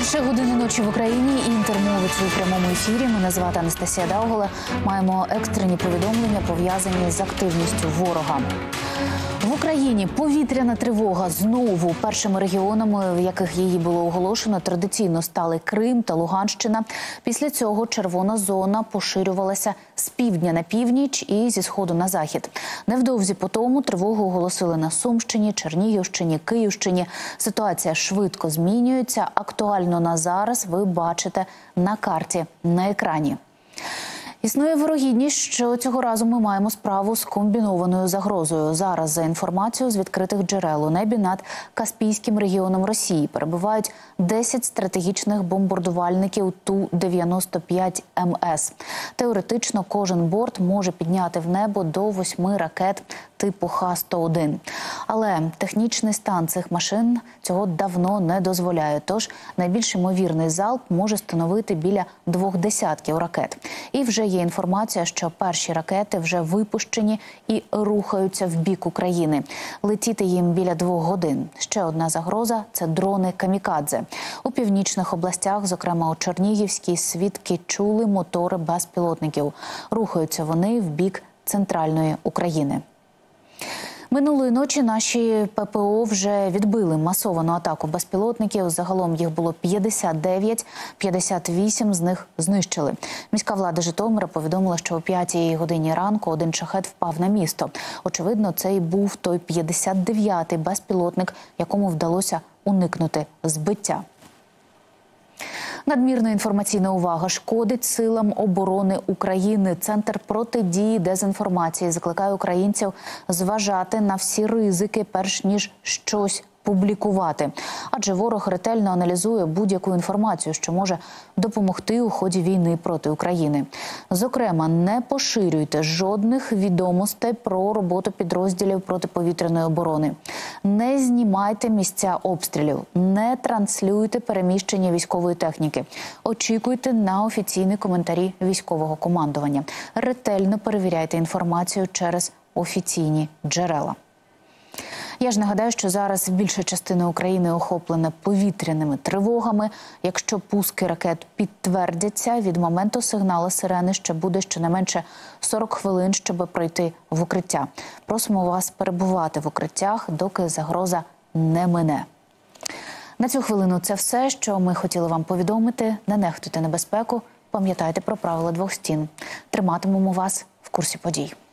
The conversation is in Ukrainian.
Перші години ночі в Україні. Інтермовець у прямому ефірі. Мене звати Анастасія Даугола. Маємо екстрені повідомлення, пов'язані з активністю ворога. В Україні повітряна тривога знову. Першими регіонами, в яких її було оголошено, традиційно стали Крим та Луганщина. Після цього червона зона поширювалася з півдня на північ і зі сходу на захід. Невдовзі по тому тривогу оголосили на Сумщині, Чернігівщині, Київщині. Ситуація швидко змінюється. Актуально на зараз ви бачите на карті на екрані. Існує вирогідність, що цього разу ми маємо справу з комбінованою загрозою. Зараз, за інформацією з відкритих джерел, у небі над Каспійським регіоном Росії перебувають 10 стратегічних бомбардувальників Ту-95МС. Теоретично кожен борт може підняти в небо до 8 ракет типу Х-101. Але технічний стан цих машин цього давно не дозволяє. Тож найбільш ймовірний залп може становити біля 20 ракет. І вже є інформація, що перші ракети вже випущені і рухаються в бік України. Летіти їм біля 2 годин. Ще одна загроза – це дрони-камікадзе. У північних областях, зокрема у Чернігівській, свідки чули мотори безпілотників. Рухаються вони в бік центральної України. Минулої ночі наші ППО вже відбили масовану атаку безпілотників. Загалом їх було 59, 58 з них знищили. Міська влада Житомира повідомила, що о 5-й годині ранку один шахед впав на місто. Очевидно, це і був той 59-й безпілотник, якому вдалося уникнути збиття. Надмірна інформаційна увага шкодить силам оборони України. Центр протидії дезінформації закликає українців зважати на всі ризики, перш ніж щось публікувати. Адже ворог ретельно аналізує будь-яку інформацію, що може допомогти у ході війни проти України. Зокрема, не поширюйте жодних відомостей про роботу підрозділів протиповітряної оборони. Не знімайте місця обстрілів. Не транслюйте переміщення військової техніки. Очікуйте на офіційні коментарі військового командування. Ретельно перевіряйте інформацію через офіційні джерела. Я ж нагадаю, що зараз більша частина України охоплена повітряними тривогами. Якщо пуски ракет підтвердяться, від моменту сигналу сирени ще буде щонайменше 40 хвилин, щоб пройти в укриття. Просимо вас перебувати в укриттях, доки загроза не мине. На цю хвилину це все, що ми хотіли вам повідомити. Не нехтуйте небезпеку, пам'ятайте про правила 2 стін. Триматимемо вас в курсі подій.